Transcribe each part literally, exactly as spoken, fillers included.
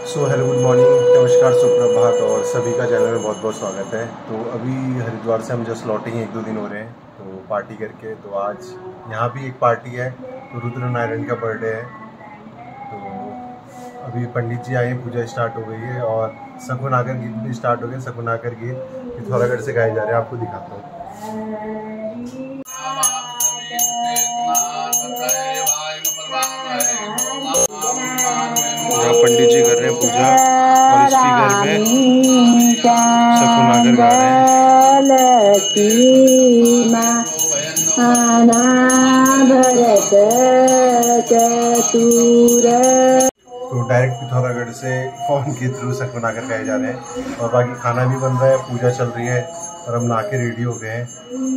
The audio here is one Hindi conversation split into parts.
सो हेलो, गुड मॉर्निंग, नमस्कार, सुप्रभात और सभी का चैनल में बहुत बहुत स्वागत है। तो अभी हरिद्वार से हम जस्ट लौटेंगे, एक दो दिन हो रहे हैं तो पार्टी करके। तो आज यहाँ भी एक पार्टी है, तो रुद्र नारायण का बर्थडे है। तो अभी पंडित जी आए, पूजा स्टार्ट हो गई है और सगुन आकर गीत भी स्टार्ट हो गए। सगुन आकर गीत पिथौरागढ़ से गाए जा रहे हैं, आपको दिखाता हूँ। यहाँ पंडित जी कर रहे हैं पूजा और स्पीकर में सगुन आकर गा रहे हैं। तो डायरेक्ट पिथौरागढ़ से फोन के थ्रू सगुन आकर गाए जा रहे हैं और बाकी खाना भी बन रहा है, पूजा चल रही है और हम नहा के रेडी हो गए हैं।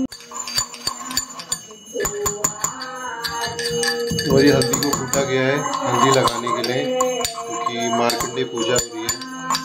और ये हल्दी को कूटा गया है हल्दी लगाने के लिए, क्योंकि मार्कंडेय पूजा हो रही है।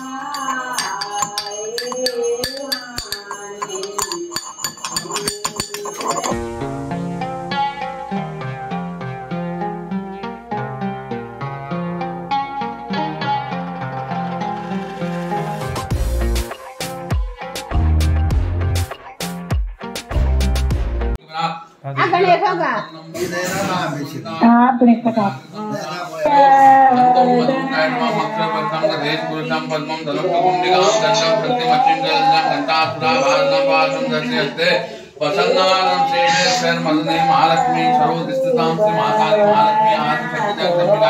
महालक्ष्मी सर्वोदिष्टां श्री महाकाली महालक्ष्मी आदिशक्ति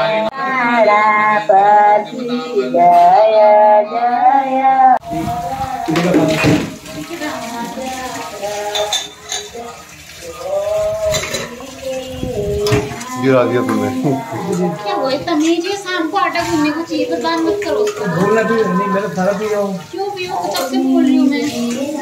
गिरा दिया तुमने। क्या वो इतना नीचे शाम को आटा गूंदने को चाहिए, तो बात मत करो उसको। बोलना भी नहीं, मैं तो सारा पी रहा हूँ। क्यों पी हो? कब से बोल रही हूँ मैं।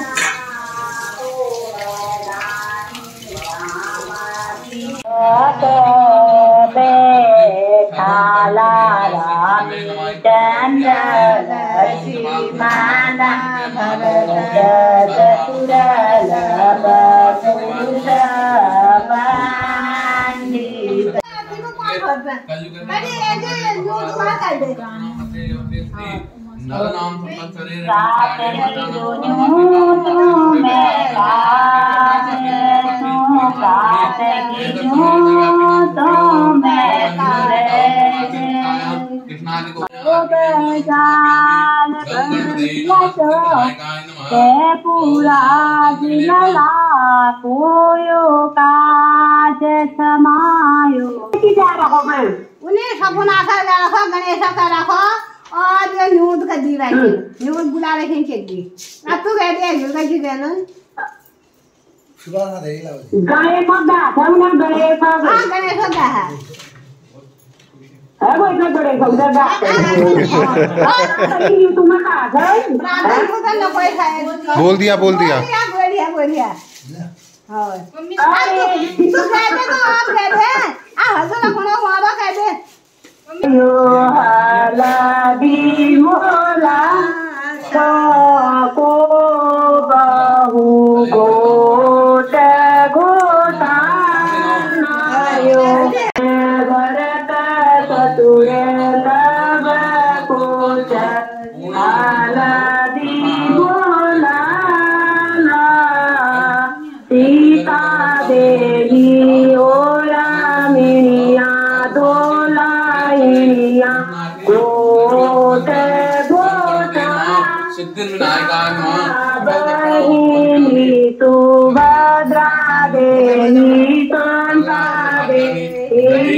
पूरा जिला कोयो काज समायो उन्हें सगुन आकर रखो, गणेश का रखो और ये न्यूद का दी रखी, न्यूद बुला रखी चेकी। अब तू कह दे न्यूद का जी देना सुबह ना दे लाओ गाय मगा हमने गणेश का हां गणेश का है है वो इतना बड़े गंगा बात है तुम्हें कहा गए ब्राह्मण को तो कोई खाए। बोल दिया बोल दिया बोल दिया बोल दिया हां मम्मी तू कह दे तो आप कह दे आ हसो ना कोनो मावा कह दे यो हाला दी मोला तो को बाहु गोट गोता नायो सीता देवी ओला मिया दोलाइया गोट गोटा बहिनी सुभद्रा देवी कांता देवी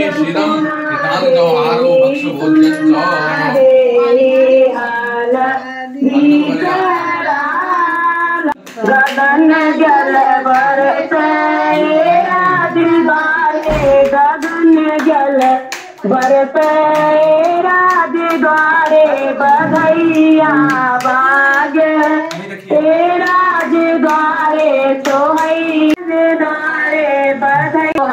गगन जल बरसे राजद्वारे, गगन जल बरसे राजद्वारे, बधैया बाग राजद्वारे सोहई द्वारे बधैया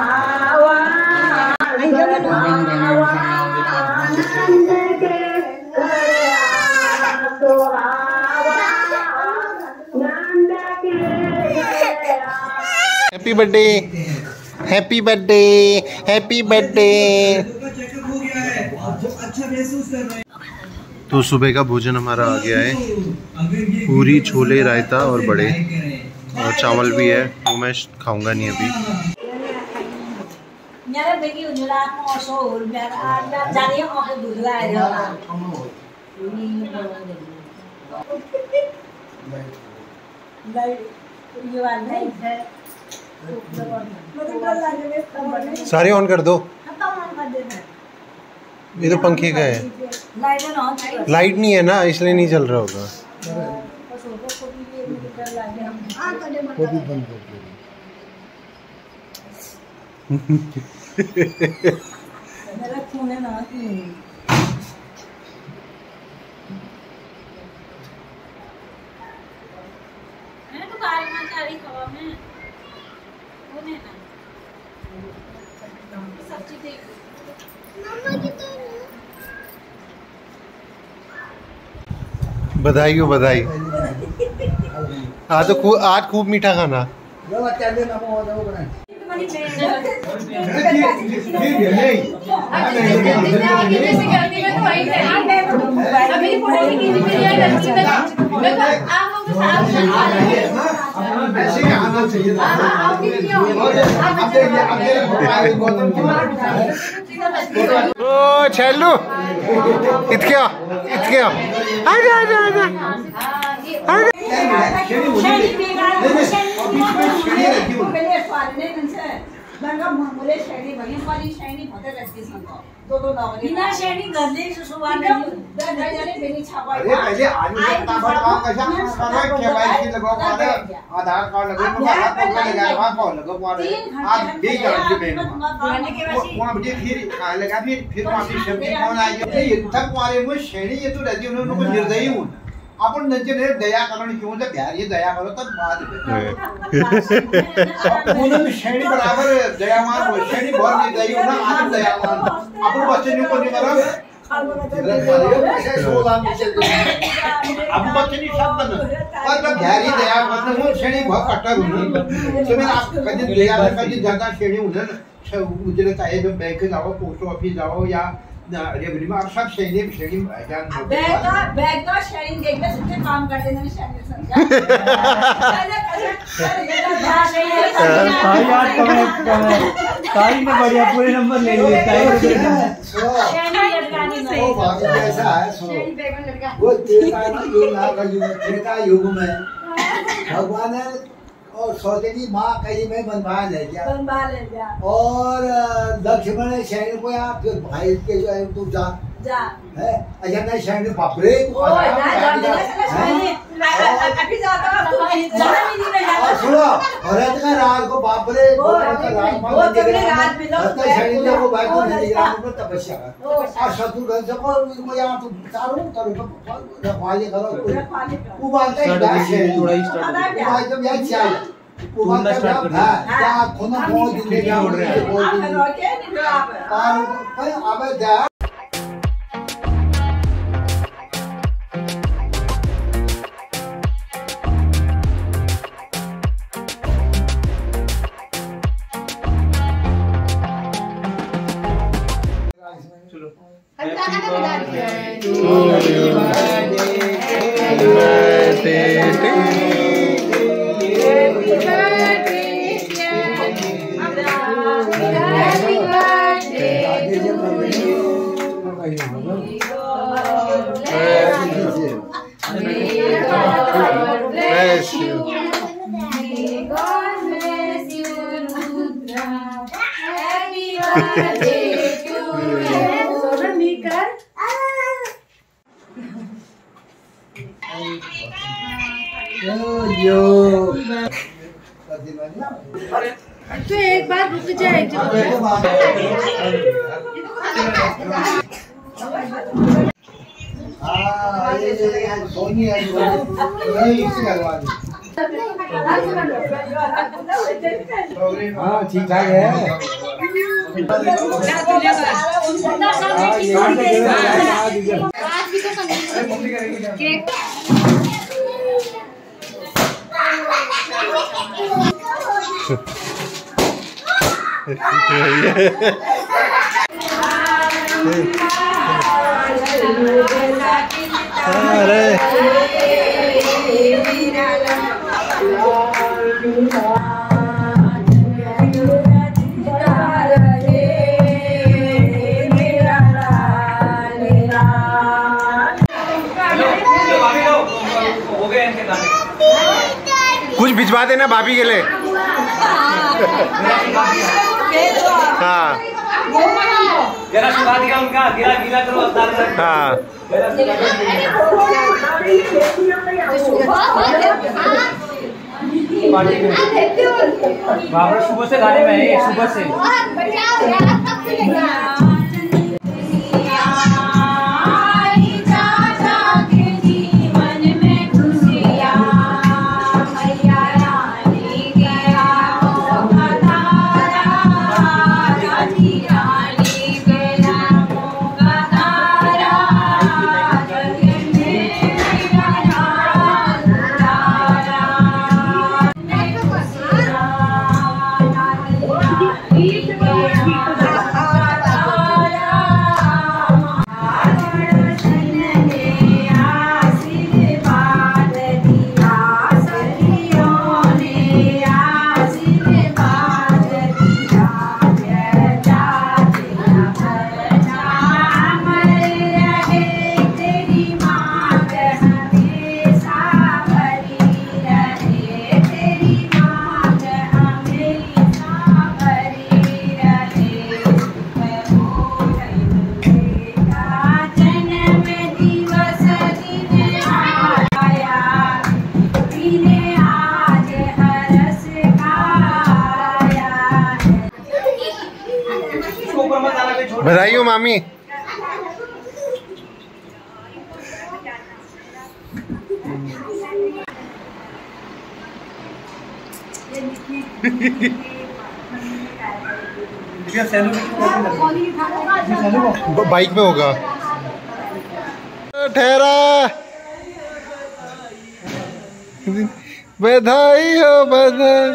happy birthday, happy birthday, happy birthday. तो सुबह का भोजन हमारा आ गया है, पूरी, छोले, रायता और बड़े, और चावल भी है, वो मैं खाऊंगा नहीं अभी। सारे ऑन कर दो, ये तो पंखे का है, लाइट नहीं है ना इसलिए नहीं चल रहा होगा। वो भी बंद कर दो। बधाई हो, बधाई। आज तो खूब, आज खूब मीठा खाना। ओ छल्लू, इतक्या इतक्या आजा आजा आजा आधार कार्ड लगा फिर फिर निर्दयी हूँ अपन दया करो क्यों जब यार ये दया करो तब बात श्रेणी बराबर दयावान हो, श्रेणी बहुत निर्दयी हो ना, आदम दयावान अपन बच्चे नहीं को नहीं करो अब बच्चे नहीं सब बन पर जब यार ये दया करते हो श्रेणी बहुत कट्टर हो तो मैं आप कभी दया कभी ज्यादा श्रेणी हो ना मुझे चाहिए जब बैंक जाओ, पोस्ट ऑफिस जाओ या रेवन्यू में आप सब श्रेणी श्रेणी बैग का बैग का शेयरिंग देखना सबसे काम कर देना शेयरिंग समझा। ताई आज कमेंट कमेंट ताई ने बढ़िया पूरे नंबर ले लिए। ताई वो बात ऐसा है, वो त्रेता युग ना कलयुग, त्रेता युग में भगवान ने और सौतेली माँ कहीं में बनवा ले गया, बनवा ले गया और लक्ष्मण ने शहर को यार फिर भाई के जो है तू जा जा है अजय ने शहर बापरे ओ ना जान दे अभी जाता अब तू जमीन में जाता सुनो भरत का राज को बापरे वो तगड़े राज में लोग शहर को भाई को निगरान को तपस्या कर और शत्रुघ्न से को इनको यहाँ तू चारों तरफ रखवाली करो, वो बात है थोड़ा स्टार्ट भाई जब यार चल वो बात है क्या खोना बहुत दिन ले जा रहे हैं बहुत दिन और अब जा तो एक बार रुक जाएगी। हाँ ये ये सोनी है ये इससे लगवा दे। हाँ ठीक ठाक है। केक अरे कुछ भिजवा देना भाभी के लिए। हाँ जरा सुना दिया उनका गिला गिला करो हाँ बाबा सुबह से गाने में है, सुबह से बधाई हो मामी। बाइक में होगा। ठहरा, बधाई हो बधाई।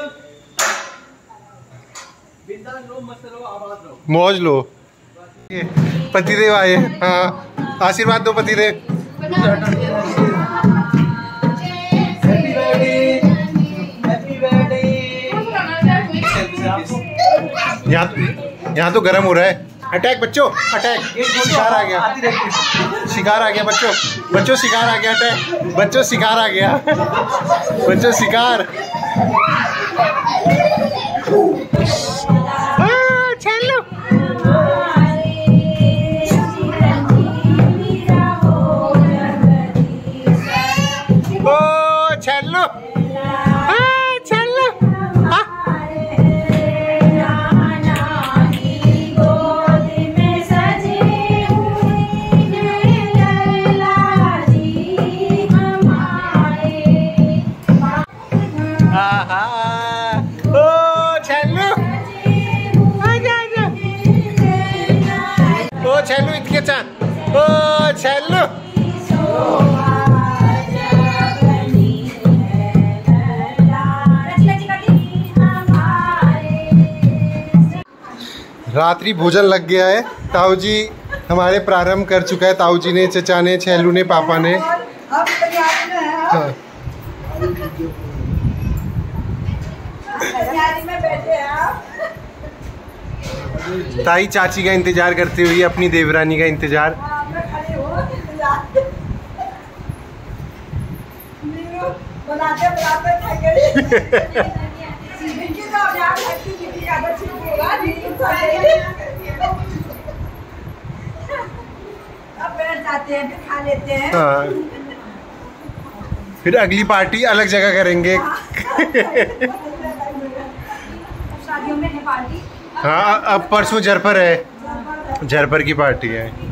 मौज लो। पतिदेव आए। हाँ आशीर्वाद दो पतिदेव। यहाँ यहाँ तो गर्म हो रहा है। अटैक बच्चों, अटैक। शिकार आ गया, शिकार आ गया बच्चों, बच्चों शिकार आ गया। अटैक बच्चों, शिकार आ गया बच्चों, शिकार। चलो ओ चलो चलो इतके चान ओ चलो। रात्रि भोजन लग गया है। ताऊ जी हमारे प्रारंभ कर चुका है। ताऊ जी ने, चचा ने, छेलू ने, पापा ने। हाँ। ताई चाची का इंतजार करती हुई अपनी देवरानी का इंतजार। हाँ। फिर अगली पार्टी अलग जगह करेंगे। हाँ अब परसों झरपर है, झरपर की पार्टी है।